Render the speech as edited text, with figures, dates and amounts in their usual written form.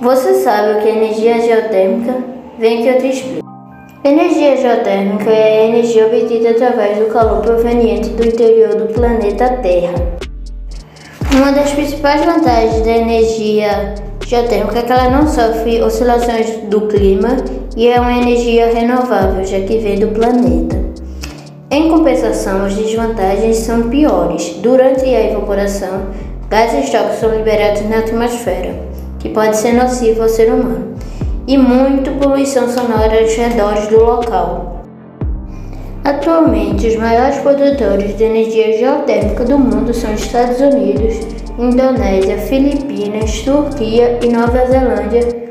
Você sabe o que é energia geotérmica? Vem que eu te explico. Energia geotérmica é a energia obtida através do calor proveniente do interior do planeta Terra. Uma das principais vantagens da energia geotérmica é que ela não sofre oscilações do clima e é uma energia renovável, já que vem do planeta. Em compensação, as desvantagens são piores. Durante a evaporação, gases tóxicos são liberados na atmosfera, que pode ser nocivo ao ser humano, e muita poluição sonora aos redores do local. Atualmente, os maiores produtores de energia geotérmica do mundo são Estados Unidos, Indonésia, Filipinas, Turquia e Nova Zelândia,